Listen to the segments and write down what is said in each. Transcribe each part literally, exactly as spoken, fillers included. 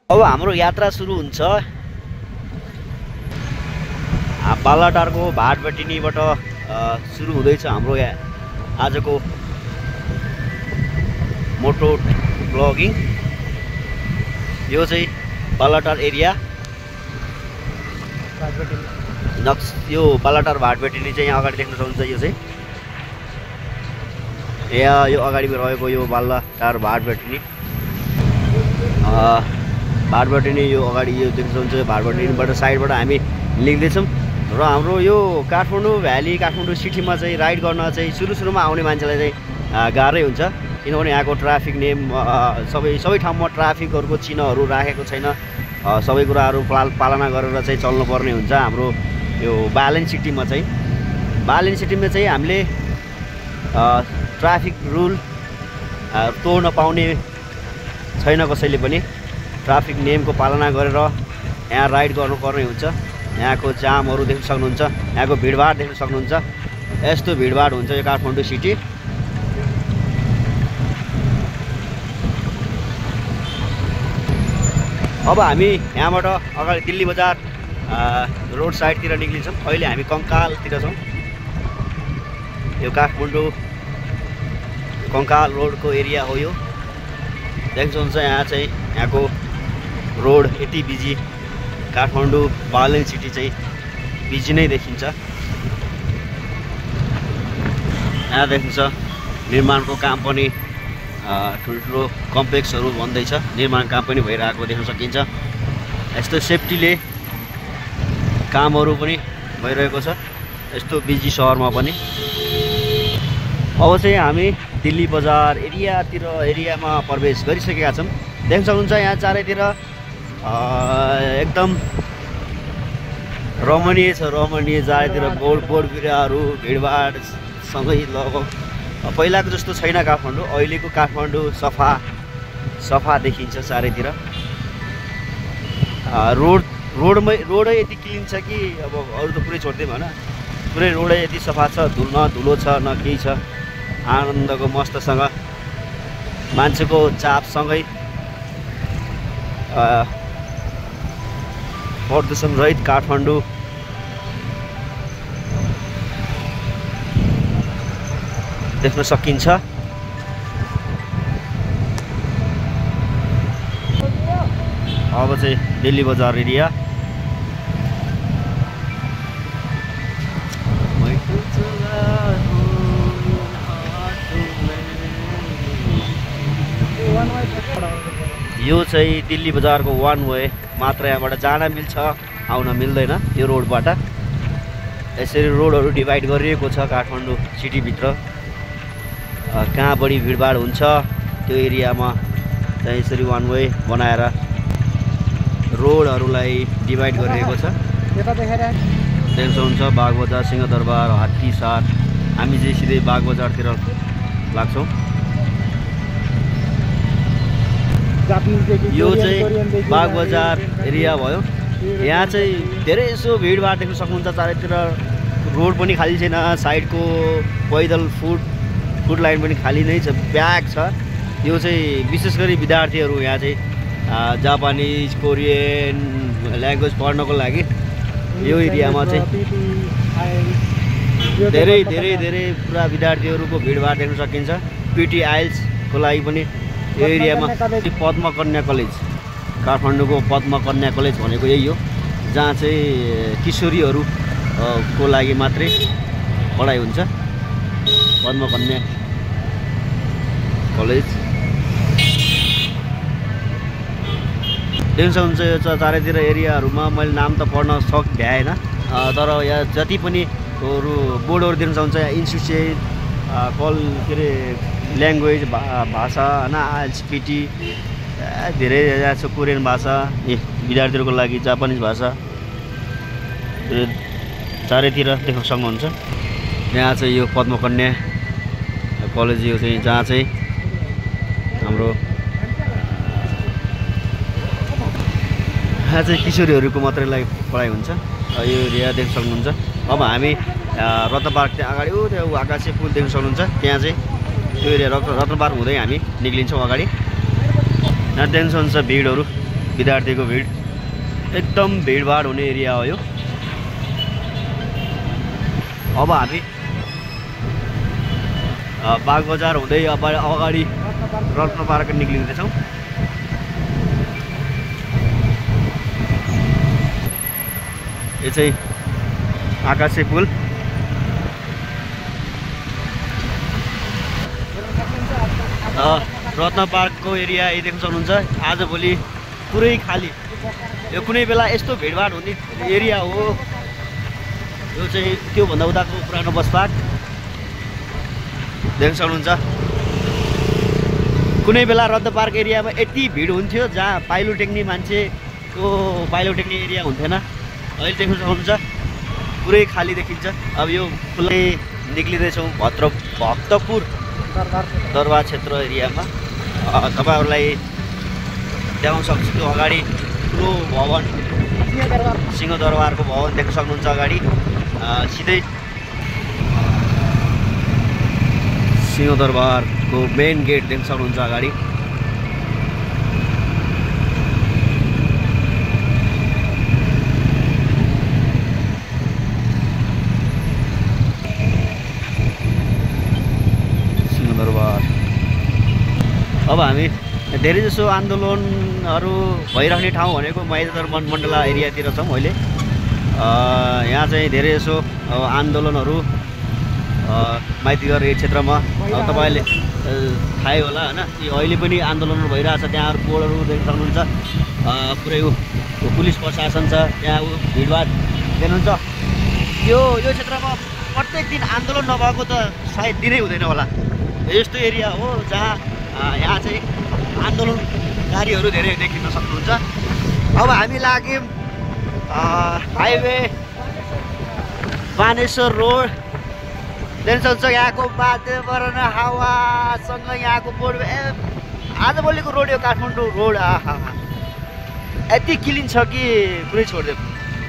अब हाम्रो यात्रा सुरु हुन्छ बालाटारको भाटबेटिनीबाट सुरु हुँदैछ हाम्रो आजको मोटो ब्लगिङ। यो चाहिँ बालाटार एरिया नक्स यो बालाटार भाटबेटिनी चाहिँ यहाँ अगाडि देख्न सक्नुहुन्छ। यो चाहिँ यहाँ यो अगाडि रहेको यो बालाटार भाटबेटिनी भाटबेटिनी यो अगाडि यो देख्न सक्नुहुन्छ। भाटबेटिनीबाट साइडबाट हामी निक्लिँदैछौँ र हाम्रो यो काठमाडौँ भ्याली काठमाडौँ सिटीमा चाहिँ राइड गर्न चाहिँ सुरु सुरुमा आउने मान्छेलाई चाहिँ गाह्रै हुन्छ, किनभने यहाँको ट्राफिक नियम सबै सबै ठाउँमा ट्राफिकहरूको चिन्हहरू राखेको छैन। सबै कुराहरू पालना गरेर चाहिँ चल्नुपर्ने हुन्छ। हाम्रो यो बालेन सिटीमा चाहिँ बालेन सिटीमा चाहिँ हामीले ट्राफिक रुल तोड्न पाउने छैन। कसैले पनि ट्राफिक नियमको पालना गरेर यहाँ राइड गर्नुपर्ने हुन्छ। यहाँको जामहरू देख्न सक्नुहुन्छ, यहाँको भिडभाड देख्न सक्नुहुन्छ। यस्तो भिडभाड हुन्छ यो काठमाडौँ सिटी। अब हामी यहाँबाट अगाडि दिल्ली बजार रोड साइडतिर निक्लिन्छौँ। अहिले हामी कङ्कालतिर छौँ। यो काठमाडौँ कङ्काल रोडको एरिया हो यो। देख्न सक्नुहुन्छ यहाँ चाहिँ यहाँको रोड यति बिजी, काठमाडौँ बालेन सिटी चाहिँ बिजी नै देखिन्छ। यहाँ देख्नुहुन्छ निर्माणको काम पनि ठुल्ठुलो कम्प्लेक्सहरू बन्दैछ, निर्माण काम पनि भइरहेको देख्न सकिन्छ। यस्तो सेफ्टीले कामहरू पनि भइरहेको छ यस्तो बिजी सहरमा पनि। अब चाहिँ हामी दिल्ली बजार एरियातिर एरियामा प्रवेश गरिसकेका छौँ। देख्न सक्नुहुन्छ यहाँ चारैतिर एकदम रमणीय छ, रमणीय चारैतिर बोर्ड बोर्ड बिरुवाहरू भिडभाडसँगै लगभग पहिलाको जस्तो छैन काठमाडौँ। अहिलेको काठमाडौँ सफा सफा देखिन्छ चारैतिर। रोड रोडमै रोडै यति क्लिन छ कि अब अरू त पुरै छोडिदिउँ होइन, पुरै रोडै यति सफा छ, धुल न धुलो छ न केही छ। आनन्दको मस्तसँग मान्छेको चापसँगै प्रदूषण रहित काठमाडौँ देख्न सकिन्छ। अब चाहिँ दिल्ली बजार एरिया। यो चाहिँ दिल्ली बजारको वान वे मात्र, यहाँबाट जान मिल्छ आउन मिल्दैन यो रोडबाट। यसरी रोडहरू डिभाइड गरिएको छ काठमाडौँ सिटीभित्र। कहाँ बढी भिडभाड हुन्छ त्यो एरियामा चाहिँ यसरी वान वे बनाएर रोडहरूलाई डिभाइड गरिएको छ। देख्न सक्नुहुन्छ बागबजार, सिंहदरबार, हात्तीसार। हामी चाहिँ सिधै बागबजारतिर लाग्छौँ। यो चाहिँ बागबजार एरिया भयो। यहाँ चाहिँ धेरै यसो भिडभाड देख्न सक्नुहुन्छ। चारैतिर रोड पनि खाली छैन, साइडको पैदल फुट फुट लाइन पनि खाली नै छ, प्याक छ। यो चाहिँ विशेष गरी विद्यार्थीहरू यहाँ चाहिँ जापानिज कोरियन ल्याङ्ग्वेज पढ्नको लागि यो एरियामा चाहिँ धेरै धेरै धेरै पुरा विद्यार्थीहरूको भिडभाड देख्न सकिन्छ। पिटी आइल्सको लागि पनि यो एरियामा पद्म कन्या कलेज, काठमाडौँको पद्म कन्या कलेज भनेको यही हो, जहाँ चाहिँ किशोरीहरू को लागि मात्रै पढाइ हुन्छ। पद्म कन्या कलेज देख्न सक्नुहुन्छ। यो चारैतिर एरियाहरूमा मैले नाम त पढ्न सक भ्याएन, तर यहाँ जति पनि अरू बोर्डहरू देख्न सक्नुहुन्छ। इन्स्टिट्युट कल के अरे ल्याङ्ग्वेज भाषा होइन, आइएल्स पिटी धेरै यहाँ छ। कोरियन भाषा ए विद्यार्थीहरूको लागि जापानिज भाषा चारैतिर देख्न सक्नुहुन्छ। यहाँ चाहिँ यो पद्मकन्या कलेज यो चाहिँ जहाँ चाहिँ हाम्रो यहाँ चाहिँ किशोरीहरूको मात्रै लागि पढाइ हुन्छ। यो एरिया देख्न सक्नुहुन्छ। अब हामी रत्न पार्क त्यहाँ अगाडि ऊ त्यो आकाशे पुल देख्न सक्नुहुन्छ। त्यहाँ चाहिँ त्यो एरिया रत्न रत्न पार्क हुँदै हामी निक्लिन्छौँ अगाडि। यहाँ देख्न सक्नुहुन्छ भिडहरू विद्यार्थीको भिड एकदम भिडभाड हुने एरिया हो यो। अब हामी बाग बजार हुँदै अब अगाडि रत्न पार्क निक्लिँदैछौँ। यो चाहिँ आकाशे पुल। रत्न पार्कको एरिया यही देख्न सक्नुहुन्छ। आजभोलि पुरै खाली, यो कुनै बेला यस्तो भिडभाड हुने एरिया हो। यो चाहिँ त्योभन्दा उताको पुरानो बस पार्क देख्न सक्नुहुन्छ। कुनै बेला रत्न पार्क एरियामा यति भिड हुन्थ्यो जहाँ पाइलो टेक्ने मान्छेको पाइलो टेक्ने एरिया हुन्थेन। अहिले देख्न सक्नुहुन्छ पुरै खाली देखिन्छ। अब यो खुल्लै निक्लिँदैछौँ भद्र भक्तपुर दरबार क्षेत्र एरियामा। तपाईँहरूलाई देखाउन सक्छु त्यो अगाडि ठुलो भवन सिंहदरबारको भवन देख्न सक्नुहुन्छ। अगाडि सिधै सिंहदरबारको मेन गेट देख्न सक्नुहुन्छ अगाडि। सिंहदरबार। अब हामी धेरै जसो आन्दोलनहरू भइराख्ने ठाउँ भनेको महेन्द्र मण्डला एरियातिर छौँ अहिले। यहाँ चाहिँ धेरै जसो आन्दोलनहरू माइतीघर क्षेत्रमा अब तपाईँले थाहै होला होइन, अहिले पनि आन्दोलनहरू भइरहेछ। त्यहाँ बोर्डहरू देख्न सक्नुहुन्छ। पुरै पुलिस प्रशासन छ त्यहाँ, भिडभाड देख्नुहुन्छ। यो यो क्षेत्रमा प्रत्येक दिन आन्दोलन नभएको त सायद दिनै हुँदैन होला। यस्तो एरिया हो जहाँ यहाँ चाहिँ आन्दोलनकारीहरू धेरै देखिन सक्नुहुन्छ। अब हामी लाग्यौँ हाइवे बानेश्वर रोड देख्न सक्नुहुन्छ। यहाँको वातावरण हावासँग यहाँको बोर्ड ए आजभोलिको रोड यो काठमाडौँ रोड आहा यति क्लिन छ कि पुरै छोडिदिउँ।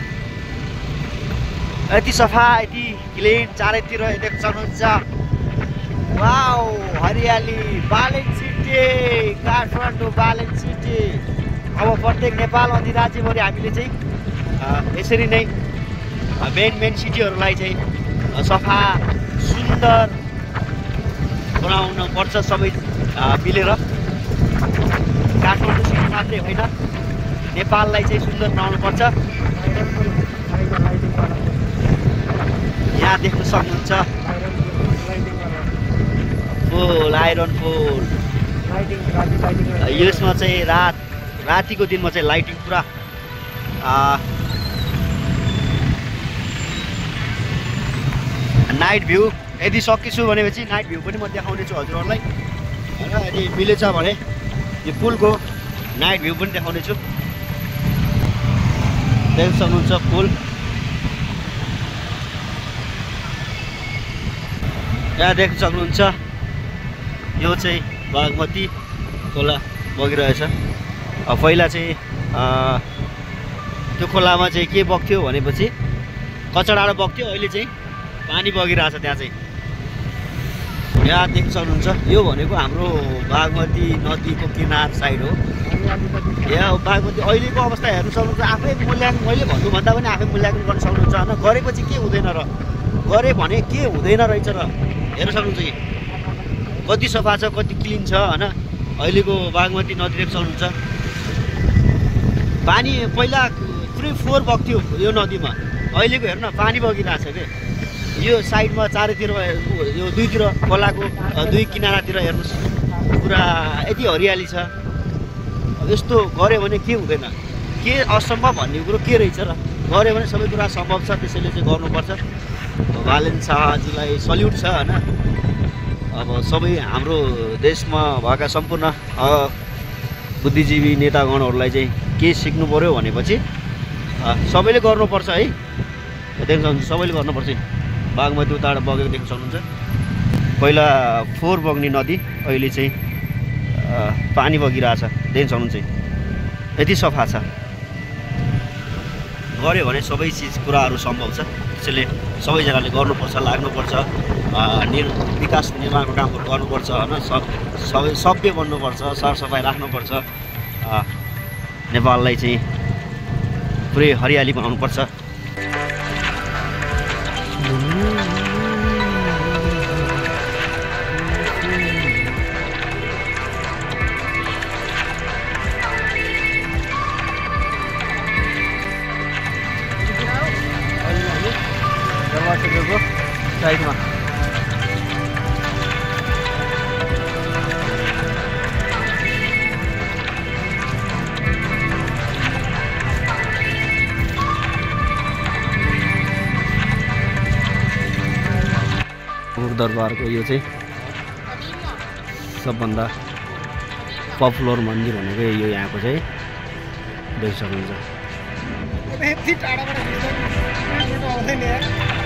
यति सफा यति क्लिन चारैतिर देख्न सक्नुहुन्छ। वाउ हरियाली बालेन सिटी काठमाडौँ बालेन सिटी। अब प्रत्येक नेपाल अधिराज्यभरि हामीले चाहिँ यसरी नै मेन मेन सिटीहरूलाई चाहिँ सफा सुन्दर बनाउन पर्छ सबै मिलेर। काठमाडौँ सिटी मात्रै होइन नेपाललाई चाहिँ सुन्दर बनाउनु पर्छ। यहाँ देख्न सक्नुहुन्छ फुल आइरन फुल। यसमा चाहिँ रात रातिको दिनमा चाहिँ लाइटिङ पुरा नाइट भ्यू यदि सकिछु भनेपछि नाइट भ्यू पनि म देखाउनेछु हजुरहरूलाई होइन। यदि मिलेछ भने यो पुलको नाइट भ्यू पनि देखाउनेछु। देख्न सक्नुहुन्छ पुल। यहाँ देख्न सक्नुहुन्छ यो चाहिँ बागमती खोला बगिरहेछ। पहिला चाहिँ त्यो खोलामा चाहिँ के बग्थ्यो भनेपछि कचडाडो बग्थ्यो, अहिले चाहिँ पानी बगिरहेछ त्यहाँ चाहिँ। यहाँ देख्न सक्नुहुन्छ यो भनेको हाम्रो बागमती नदीको किनार साइड हो। यहाँ बागमती अहिलेको अवस्था हेर्नु सक्नुहुन्छ। आफै मूल्याङ्कन मैले भन्नुभन्दा पनि आफै मूल्याङ्कन गर्न सक्नुहुन्छ होइन। गरेपछि के हुँदैन र गरे भने के हुँदैन रहेछ र हेर्न सक्नुहुन्छ कि कति सफा छ कति क्लिन छ होइन। अहिलेको बागमती नदी देख्न सक्नुहुन्छ। पानी पहिला पुरै फोहोर बग्थ्यो यो नदीमा, अहिलेको हेर्न पानी बगिरहेछ के। यो साइडमा चारैतिर यो दुईतिर खोलाको दुई किनारातिर हेर्नुहोस् पुरा यति हरियाली छ। यस्तो गऱ्यो भने के हुँदैन, के असम्भव भन्ने कुरो के रहेछ र गऱ्यो भने सबै कुरा सम्भव छ। त्यसैले चाहिँ गर्नुपर्छ। बालेन शाहजीलाई सल्युट छ होइन। अब सबै हाम्रो देशमा भएका सम्पूर्ण बुद्धिजीवी नेतागणहरूलाई चाहिँ के सिक्नु पर्यो भनेपछि सबैले गर्नुपर्छ है। देख्न सक्नुहुन्छ सबैले गर्नुपर्छ। बागमती उताबाट बगेको देख्न सक्नुहुन्छ। पहिला फोहोर बग्ने नदी अहिले चाहिँ पानी बगिरहेछ देख्न सक्नुहुन्छ। यति सफा छ। गऱ्यो भने सबै चिज कुराहरू सम्भव छ। त्यसैले सबैजनाले गर्नुपर्छ, लाग्नुपर्छ। निर् विकास निर्माणको कामहरू गर्नुपर्छ होइन। सब सबै सभ्य बन्नुपर्छ, सरसफाइ राख्नुपर्छ। नेपाललाई चाहिँ पुरै हरियाली बनाउनुपर्छ। साइडमा दरबारको यो चाहिँ सबभन्दा पपुलर मन्दिर भनेको यो यहाँको चाहिँ देख्न सक्नुहुन्छ।